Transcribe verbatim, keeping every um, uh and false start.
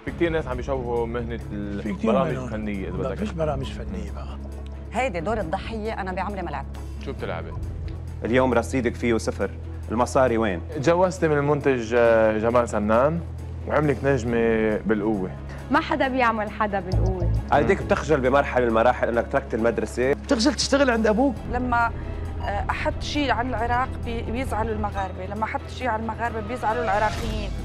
في كثير ناس عم يشوهوا مهنه البرامج الفنيه اذا بدك. فيش برامج فنيه بقى. هيدي دور الضحيه انا بعمري ما لعبته. شو بتلعبي؟ اليوم رصيدك فيه صفر، المصاري وين؟ تجوزتي من المنتج جمال سنان وعملك نجمه بالقوه. ما حدا بيعمل حدا بالقوه. هيديك بتخجل بمرحله من المراحل انك تركت المدرسه؟ بتخجل تشتغل عند ابوك؟ لما احط شيء عن العراق بيزعلوا المغاربه، لما احط شيء عن المغاربه بيزعلوا العراقيين.